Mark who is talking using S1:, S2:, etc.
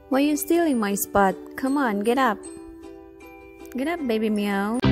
S1: Why you stealing my spot? Come on, get up. Get up, baby meow.